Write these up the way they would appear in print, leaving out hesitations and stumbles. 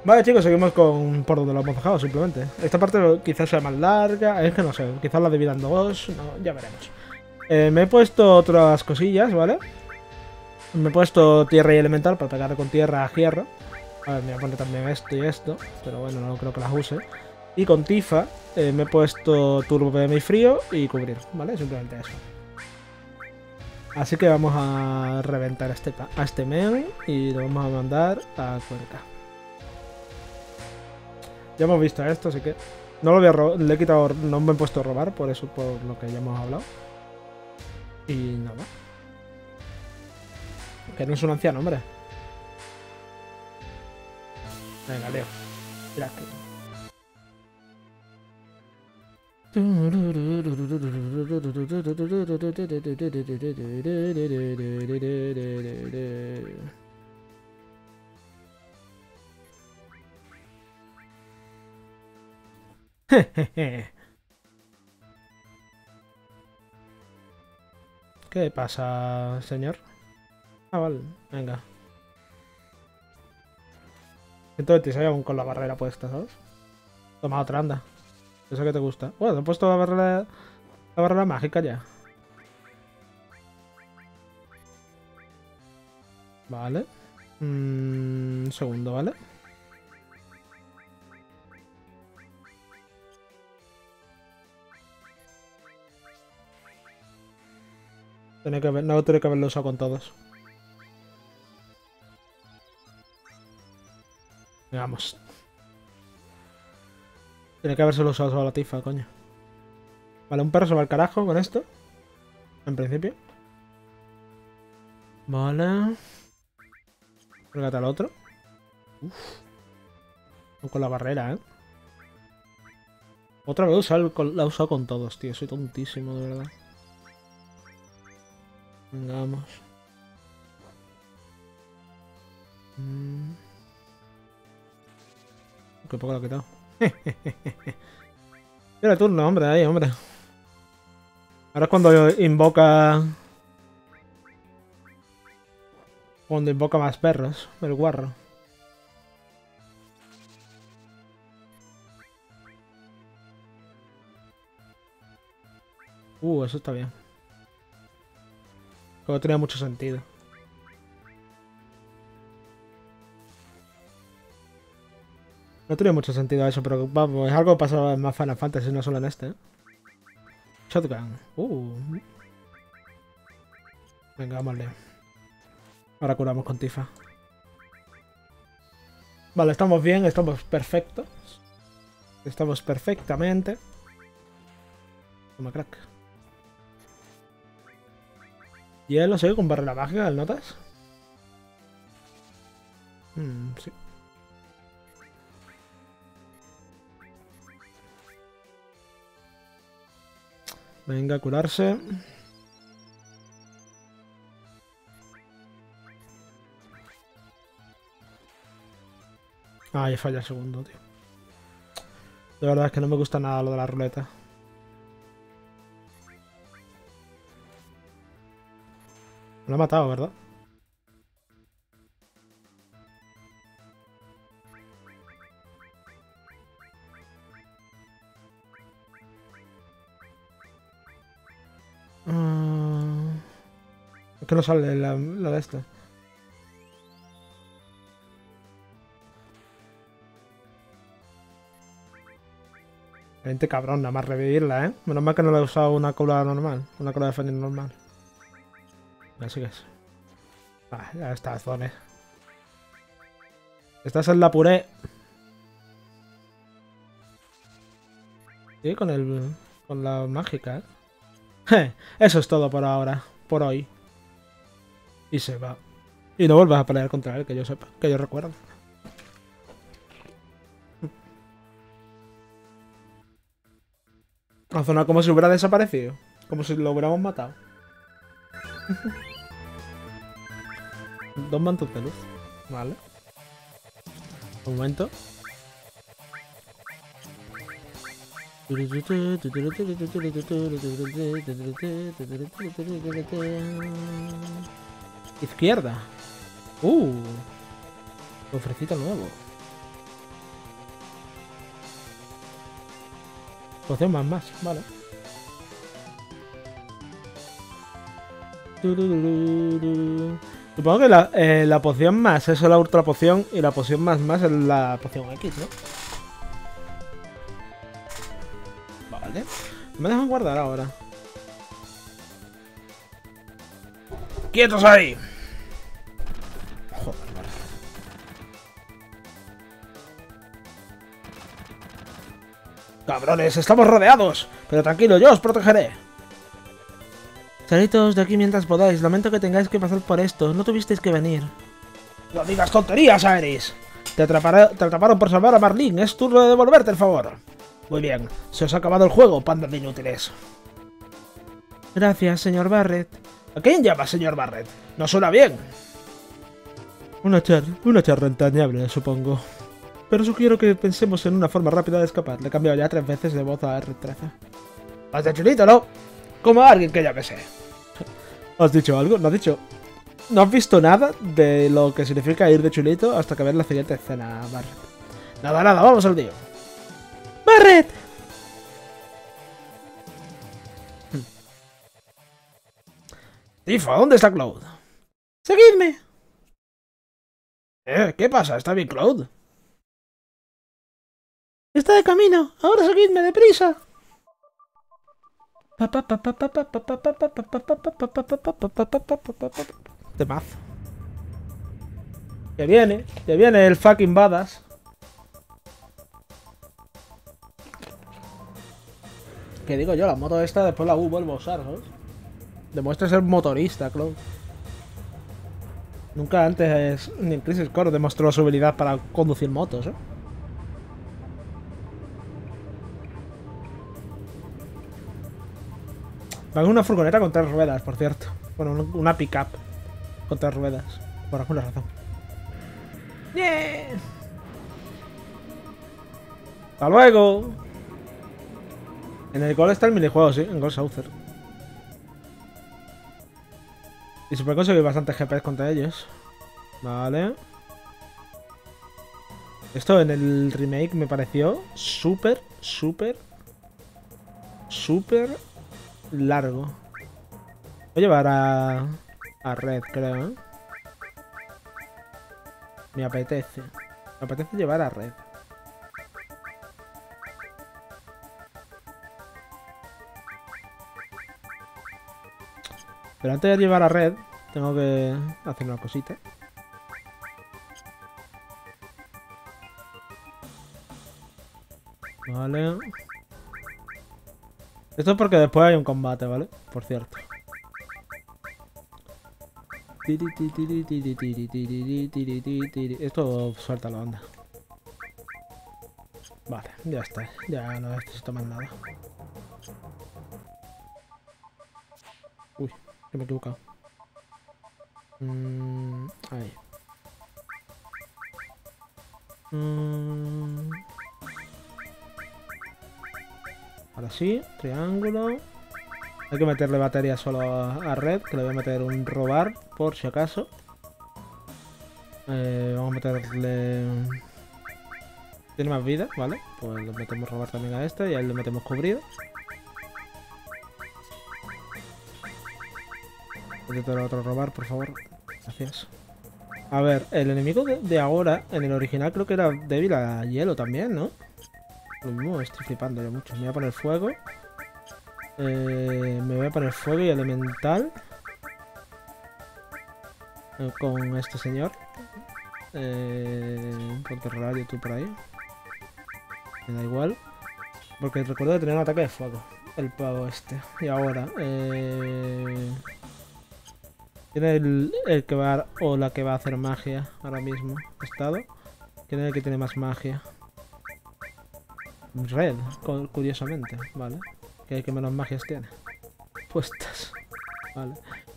Vale, chicos, seguimos con por donde lo hemos dejado, simplemente. Esta parte quizás sea más larga, es que no sé, quizás la divida en dos, no, ya veremos. Me he puesto otras cosillas, ¿vale? Me he puesto tierra y elemental para pegar con tierra a hierro. A ver, me voy a poner también esto y esto, pero bueno, no creo que las use. Y con Tifa me he puesto turbo PM y frío y cubrir, ¿vale? Simplemente eso. Así que vamos a reventar a este men y lo vamos a mandar a Cuenca. Ya hemos visto esto, así que no lo voy a le he quitado, no me he puesto a robar, por eso, por lo que ya hemos hablado. Y nada. Que no es un anciano, hombre. Venga, Leo. Mira aquí. ¿Qué pasa, señor? Ah, vale, venga. 126 aún con la barrera puesta, ¿sabes? Toma otra, anda. Eso que te gusta. Bueno, te he puesto la barrera mágica ya. Vale. Un segundo, ¿vale? No tenía que haberlo usado con todos. Vamos. Tiene que haberse usado solo la Tifa, coño. Vale, un perro se va al carajo con esto. En principio. Vale. Pégate al otro. Uf. Con la barrera, ¿eh? Otra vez la he usado con todos, tío. Soy tontísimo, de verdad. Vamos. Qué poco lo he quitado. Tiene turno, hombre, ahí, hombre. Ahora es cuando invoca... Cuando invoca más perros, el guarro. Eso está bien. Creo que tenía mucho sentido. No tiene mucho sentido eso, pero vamos, es algo que pasa en más Final Fantasy, no solo en este. Shotgun. Venga, vamos, Leo. Ahora curamos con Tifa. Vale, estamos bien, estamos perfectos. Estamos perfectamente. Toma, crack. Hielo, sí, con barrera mágica, ¿el notas? Sí. Venga, a curarse. Ay, falla el segundo, tío. De verdad es que no me gusta nada lo de la ruleta. Me lo ha matado, ¿verdad? Es que no sale la de esta. Gente cabrón, nada más revivirla, ¿eh? Menos mal que no le he usado una cola normal. Una cola de Fénix normal. Así que es. Ah, ya está, Zone. Estás en la puré. Sí, con la mágica, ¿eh? Eso es todo por ahora. Por hoy. Y se va. Y no vuelvas a pelear contra él, que yo sepa. Que yo recuerdo. La zona como si hubiera desaparecido. Como si lo hubiéramos matado. Dos mantos de luz. Vale. Un momento. Izquierda. Cofrecito nuevo. Poción más, vale. Turururu. Supongo que la poción más es la ultra poción y la poción más es la poción X, ¿no? Vale. Me dejan guardar ahora. ¡Quietos ahí! Joder, vale. ¡Cabrones! ¡Estamos rodeados! Pero tranquilo, yo os protegeré. Salidos de aquí mientras podáis. Lamento que tengáis que pasar por esto. No tuvisteis que venir. ¡No digas tonterías, Aeris! Te atraparon por salvar a Marlene. Es turno de devolverte el favor. Muy bien. Se os ha acabado el juego, panda de inútiles. Gracias, señor Barret. ¿A quién llama, señor Barret? No suena bien. Una charla entrañable, supongo. Pero sugiero que pensemos en una forma rápida de escapar. Le he cambiado ya 3 veces de voz a R13. ¿Has de chulito, no? Como a alguien que ya me sé. ¿Has dicho algo? No has dicho... No has visto nada de lo que significa ir de chulito hasta que ves la siguiente escena, Barret. Nada, vamos al lío. ¡Barret! Tifa, ¿dónde está Cloud? ¡Seguidme! ¿Qué pasa? ¿Está bien Cloud? Está de camino. Ahora seguidme, deprisa. Temazo. Que viene el fucking badass. Que digo yo, la moto esta después la vuelvo a usar, ¿sabes? Demuestra ser motorista, Cloud. Nunca antes, ni en Crisis Core, demostró su habilidad para conducir motos, ¿eh? Va en una furgoneta con 3 ruedas, por cierto. Bueno, una pick-up con 3 ruedas. Por alguna razón. ¡Yeah! ¡Hasta luego! En el gol está el minijuego, sí, en Gol Saucer. Y se puede conseguir bastantes GPs contra ellos. Vale. Esto en el remake me pareció súper largo. Voy a llevar a Red, creo, ¿eh? Me apetece llevar a Red. Pero antes de llevar a Red, tengo que hacer una cosita. Vale. Esto es porque después hay un combate, ¿vale? Por cierto. Esto suelta la onda. Vale, ya está. Ya no necesito más nada. Uy, que me he equivocado. Ahí. Ahora sí, triángulo. Hay que meterle batería solo a Red, que le voy a meter un robar, por si acaso. Vamos a meterle... Tiene más vida, ¿vale? Pues le metemos robar también a este y a él le metemos cubrido. Meter otro robar, por favor. Gracias. A ver, el enemigo de ahora, en el original creo que era débil a hielo también, ¿no? Lo mismo, estoy flipando yo mucho. Me voy a poner fuego. Me voy a poner fuego y elemental. Con este señor. Ponte radio tú por ahí. Me da igual. Porque recuerdo de tener un ataque de fuego. El pavo este. Y ahora, ¿quién es el que va o la que va a hacer magia ahora mismo? ¿Estado? ¿Quién es el que tiene más magia? Red, curiosamente, vale. Que es el que menos magias tiene puestas. Vale.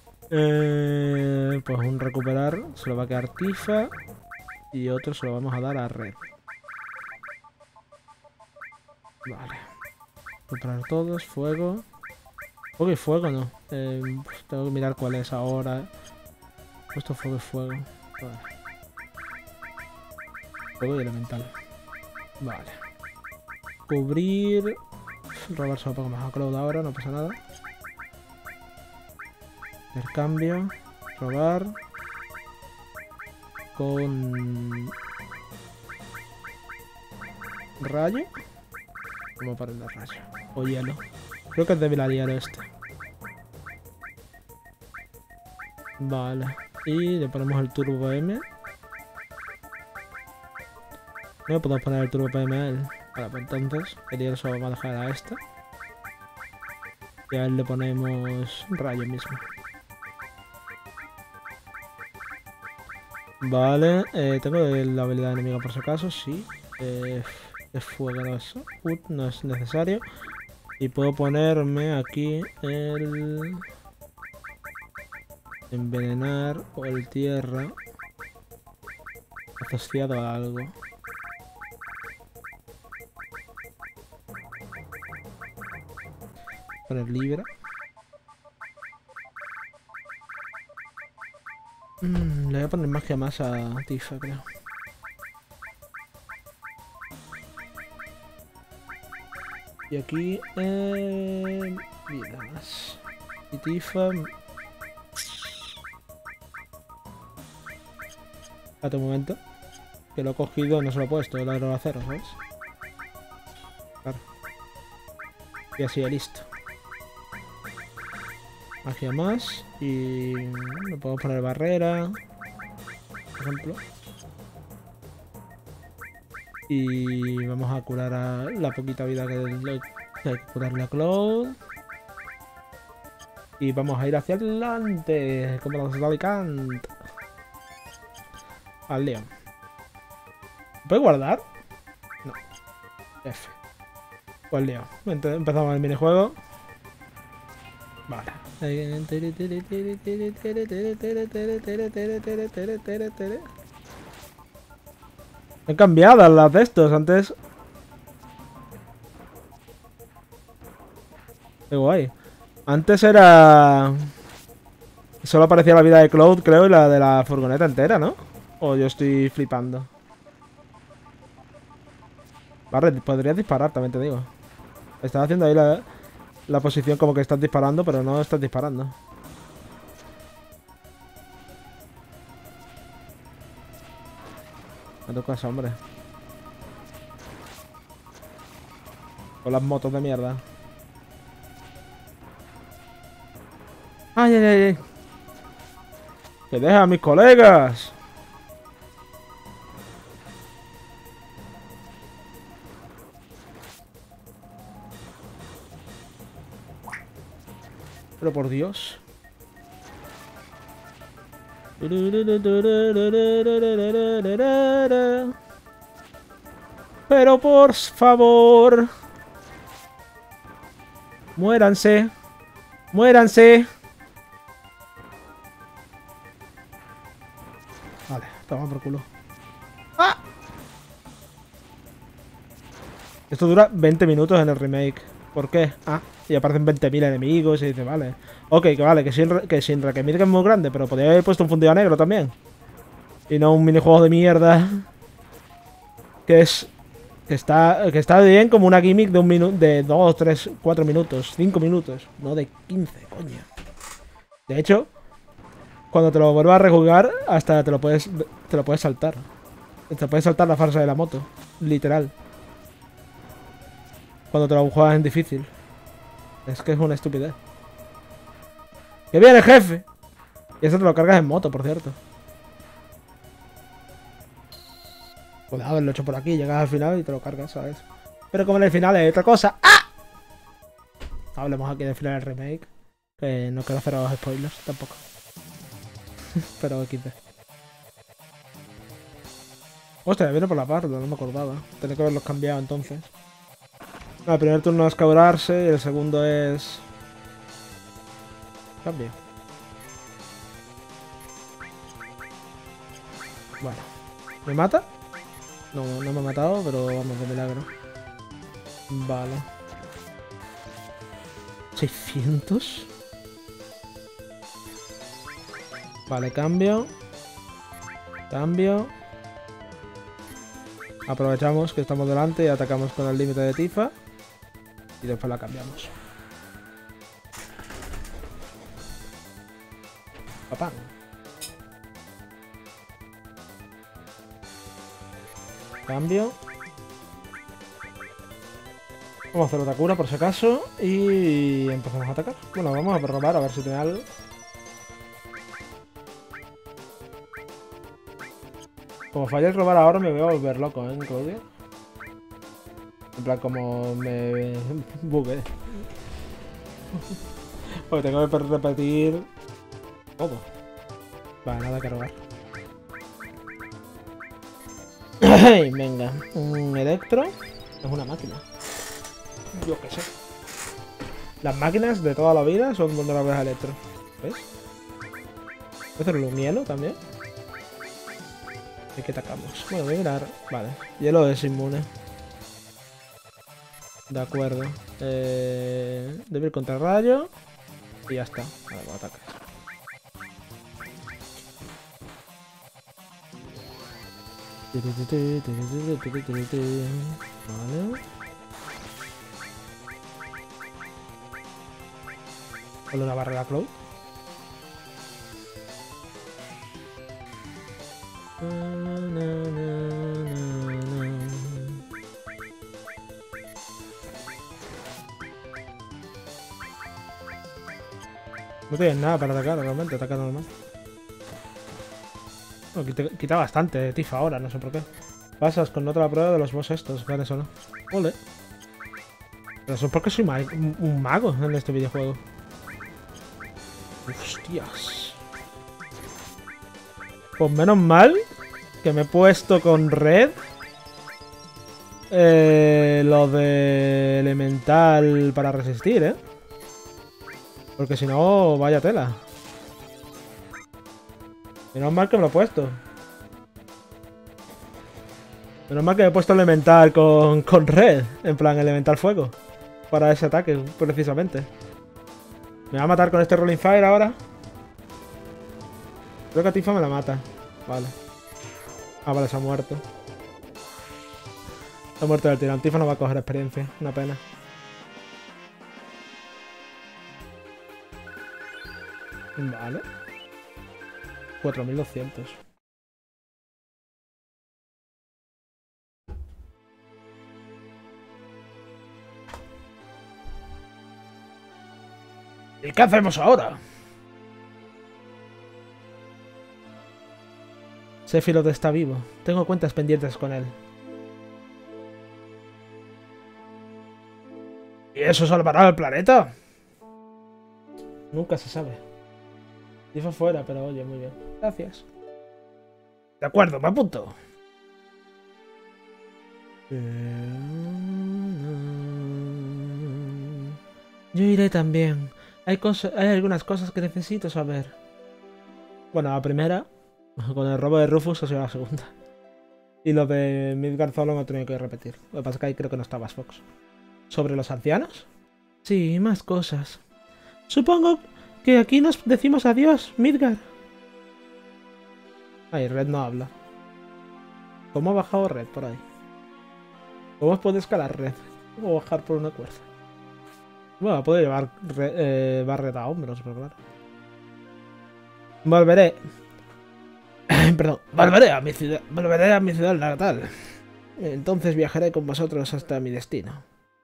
Pues un recuperar se lo va a quedar Tifa. Y otro se lo vamos a dar a Red. Vale. Recuperar todos, fuego. Fuego y fuego no. Pues tengo que mirar cuál es ahora. Esto fuego y fuego. Vale. Fuego y elemental. Vale. Cubrir. Robar solo Pokémon a Cloud ahora, no pasa nada. Intercambio. Robar. Con... rayo. Vamos a poner rayo. O hielo. Creo que es débil al hielo este. Vale. Y le ponemos el Turbo PM. No le podemos poner el Turbo PM a él. Vale, pues entonces el hielo solo va a dejar a este. Y a él le ponemos rayo mismo. Vale, tengo la habilidad enemiga por si acaso, sí. Es fuego, no es, no es necesario. Y puedo ponerme aquí el... envenenar o el tierra asociado a algo. Poner libra. Le voy a poner magia más a Tifa, creo. Y aquí... vida más. Y Tifa... Hasta un momento. Que lo he cogido, no se lo he puesto, el aro acero, ¿sabes? Claro. Y así ya listo. Magia más. Y... le puedo poner barrera. Por ejemplo. Y vamos a curar a la poquita vida que hay que curarle a Cloud. Y vamos a ir hacia adelante. Como los Dalicant. Al León. ¿Puede guardar? No. F. Pues León. Empezamos el minijuego. Vale. Han cambiado las de estos. Antes... qué guay. Antes era... solo aparecía la vida de Cloud, creo, y la de la furgoneta entera, ¿no? O yo estoy flipando. Vale, podrías disparar, también te digo. Estás haciendo ahí la posición como que estás disparando, pero no estás disparando. Me tocas, hombre. Con las motos de mierda. ¡Ay, ay, ay! ¡Que deja a mis colegas! Pero por Dios. Pero por favor. Muéranse. Muéranse. Vale, toma por culo. ¡Ah! Esto dura 20 minutos en el remake. ¿Por qué? Ah, y aparecen 20.000 enemigos y dice, vale. Ok, que vale, que sin Requemir es muy grande, pero podría haber puesto un fundido negro también. Y no un minijuego de mierda. Que es... que está bien como una gimmick de un minuto, de 2, 3, 4 minutos, 5 minutos. No de 15, coño. De hecho, cuando te lo vuelvas a rejugar, hasta te lo puedes saltar. Te puedes saltar la farsa de la moto. Literal. Cuando te lo juegas en difícil. Es que es una estupidez. ¡Que viene el jefe! Y eso te lo cargas en moto, por cierto. Cuidado, haberlo hecho por aquí, llegas al final y te lo cargas, ¿sabes? Pero como en el final es otra cosa. ¡Ah! Hablemos aquí del final del remake. Que no quiero hacer los spoilers tampoco. Pero XD. Hostia, viene por la parte, no me acordaba. Tenía que haberlos cambiado entonces. No, el primer turno es cabrarse y el segundo es... cambio. Bueno. ¿Me mata? No, no me ha matado, pero vamos, de milagro. Vale. 600. Vale, cambio. Cambio. Aprovechamos que estamos delante y atacamos con el límite de Tifa. Y después la cambiamos. Papá. Cambio. Vamos a hacer otra cura por si acaso. Y empezamos a atacar. Bueno, vamos a probar a ver si tiene algo. Como falle el robar ahora me voy a volver loco, Claudio. En plan, como me bugué. Porque tengo que repetir todo. Vale, nada que robar. Venga, un Electro es una máquina. Yo qué sé. Las máquinas de toda la vida son donde la ves a Electro. ¿Ves? ¿Puedo hacerle un hielo también? ¿Y qué atacamos? Bueno, voy a mirar. Vale, hielo es inmune. De acuerdo. Débil contra rayo. Y ya está. Vale, pues ataques. Vale. Ponle una barrera a Cloud. No tienes nada para atacar realmente, ataca normal. No, quita bastante Tifa ahora, no sé por qué. Pasas con otra prueba de los boss estos, ganes o no. Ole. Pero eso es porque soy un mago en este videojuego. Hostias. Pues menos mal que me he puesto con red lo de elemental para resistir, porque si no, vaya tela. Menos mal que me lo he puesto. Menos mal que me he puesto elemental con red. En plan, elemental fuego. Para ese ataque, precisamente. ¿Me va a matar con este Rolling Fire ahora? Creo que a Tifa me la mata. Vale. Ah, vale, se ha muerto. Se ha muerto del tirón. Tifa no va a coger experiencia. Una pena. Vale. 4200. ¿Y qué hacemos ahora? Sephiroth está vivo. Tengo cuentas pendientes con él. ¿Y eso salvará al planeta? Nunca se sabe. Tifa fuera, pero oye, muy bien. Gracias. De acuerdo, me apunto. Yo iré también. Hay algunas cosas que necesito saber. Bueno, la primera, con el robo de Rufus, ha sido la segunda. Y lo de Midgard Zolo no he tenido que repetir. Lo que pasa es que ahí creo que no estabas, Fox. ¿Sobre los ancianos? Sí, más cosas. Supongo que aquí nos decimos adiós, Midgard. Ay, Red no habla. ¿Cómo ha bajado Red por ahí? ¿Cómo puede escalar Red? ¿Cómo bajar por una cuerda? Bueno, puedo llevar Barret a hombros, pero claro. Volveré. Perdón. Volveré a mi ciudad natal. Entonces viajaré con vosotros hasta mi destino.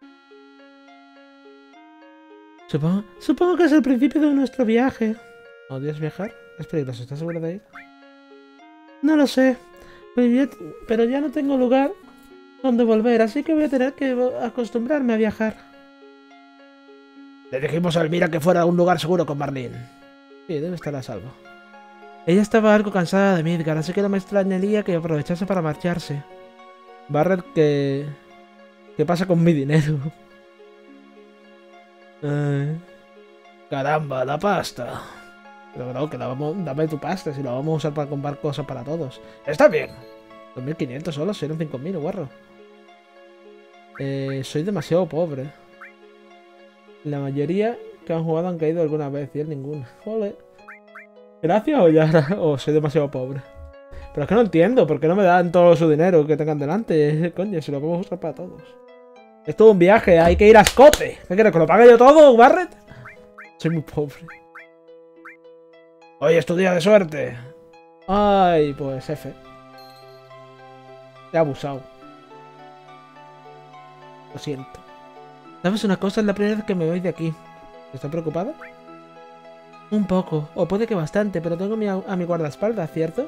Supongo que es el principio de nuestro viaje. ¿Odias viajar? Es peligroso. ¿Estás seguro de ir? No lo sé. Pero ya no tengo lugar donde volver, así que voy a tener que acostumbrarme a viajar. Le dijimos a Elmira que fuera a un lugar seguro con Marlene. Sí, debe estar a salvo. Ella estaba algo cansada de Midgard, así que no me extrañaría que aprovechase para marcharse. Barret, ¿qué pasa con mi dinero? Caramba, la pasta. Pero no, que dame tu pasta, si la vamos a usar para comprar cosas para todos. Está bien. 2500 solo, si eran 5000, guarro. Soy demasiado pobre. La mayoría que han jugado han caído alguna vez y él ninguna. Joder. ¿Gracias o ya? O soy demasiado pobre. Pero es que no entiendo, ¿por qué no me dan todo su dinero que tengan delante? Coño, si lo podemos usar para todos. Es todo un viaje, hay que ir a escote. ¿Qué quieres, que lo pague yo todo, Barret? Soy muy pobre. Hoy es tu día de suerte. Ay, pues F. Te he abusado. Lo siento. ¿Sabes una cosa? Es la primera vez que me voy de aquí. ¿Estás preocupada? Un poco, o puede que bastante, pero tengo a mi guardaespaldas, ¿cierto?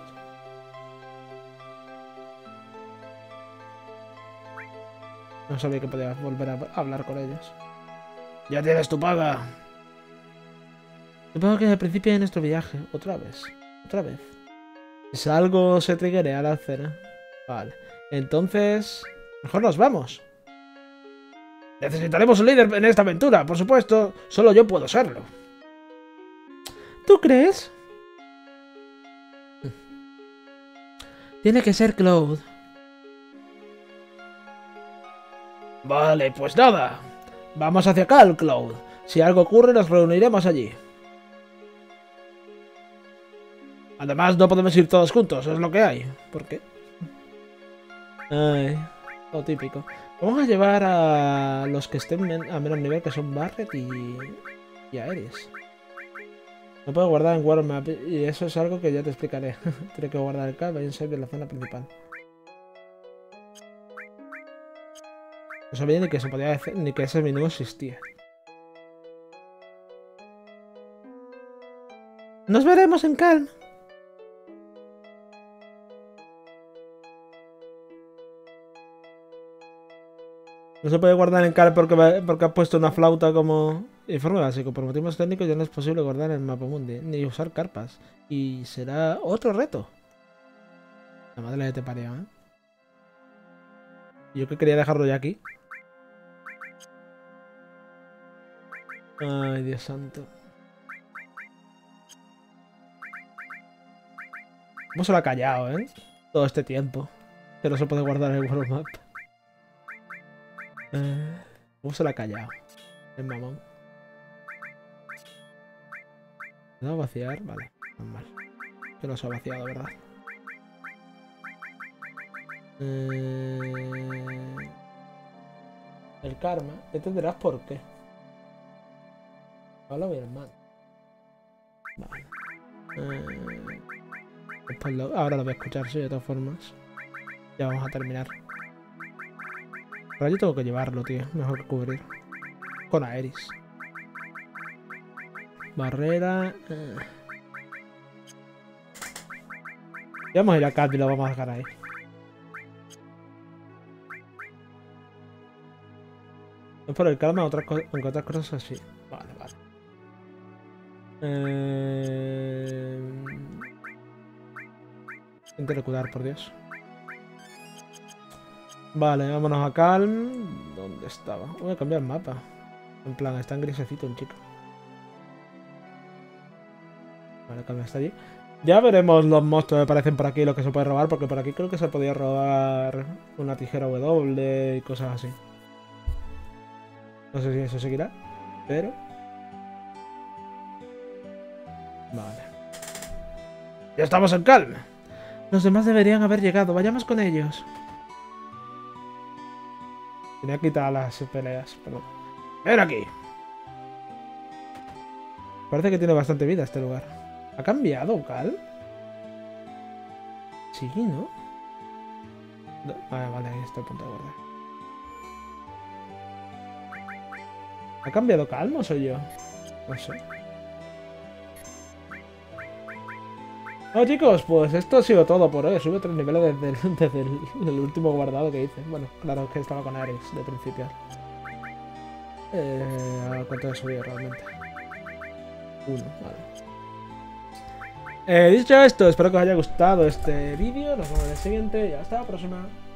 No sabía que podía volver a hablar con ellos. ¡Ya tienes tu paga! Supongo que es el principio de nuestro viaje. Otra vez. Otra vez. Si salgo, se triggerea la cena. Vale. Entonces... mejor nos vamos. Necesitaremos un líder en esta aventura, por supuesto. Solo yo puedo serlo. ¿Tú crees? Tiene que ser Cloud. Vale, pues nada. Vamos hacia Cal, Cloud. Si algo ocurre, nos reuniremos allí. Además, no podemos ir todos juntos, es lo que hay. ¿Por qué? Ay, lo típico. Vamos a llevar a los que estén a menos nivel, que son Barret y Aeris. No puedo guardar en World Map y eso es algo que ya te explicaré. Tendré que guardar el cable y un save en la zona principal. No sabía ni que se podía hacer, ni que ese menú existía. Nos veremos en Calm. No se puede guardar en Calm porque has puesto una flauta como informe básico. Por motivos técnicos ya no es posible guardar en el mapa mundi, ni usar carpas. Y será otro reto. La madre de te parió, ¿eh? Yo que quería dejarlo ya aquí. Ay, Dios santo. ¿Cómo se lo ha callado, eh? Todo este tiempo. Que no se puede guardar en el World Map. ¿Cómo se lo ha callado? El mamón. ¿Me da a vaciar? Vale, normal. Que no se ha vaciado, ¿verdad? El karma. ¿Entenderás por qué? Hola, mi hermano. Vale. Ahora lo voy a escuchar, sí, de todas formas. Ya vamos a terminar. Pero yo tengo que llevarlo, tío. Mejor que cubrir. Con Aeris. Barrera. Ya vamos a ir a Cat y lo vamos a dejar ahí. No es por el calma, aunque otras cosas así. Vale, vale. Interlocutar, por Dios. Vale, vámonos a Calm. ¿Dónde estaba? Voy a cambiar el mapa. En plan, está en grisecito el chico. Vale, Calm está allí. Ya veremos los monstruos que aparecen por aquí, los que se puede robar, porque por aquí creo que se podía robar una tijera W y cosas así. No sé si eso seguirá, pero... Vale. Ya estamos en Calm. Los demás deberían haber llegado. Vayamos con ellos. Tenía que quitar las peleas, perdón. ¡Ven aquí! Parece que tiene bastante vida este lugar. ¿Ha cambiado, Cal? Sí, ¿no? Vale, vale, ahí está el punto de guardar. ¿Ha cambiado Calm o soy yo? No sé. Bueno, chicos, pues esto ha sido todo por hoy. Sube 3 niveles desde el último guardado que hice. Bueno, claro que estaba con Ares de principio. A ver cuánto he subido realmente. 1, vale. Dicho esto, espero que os haya gustado este vídeo. Nos vemos en el siguiente y hasta la próxima.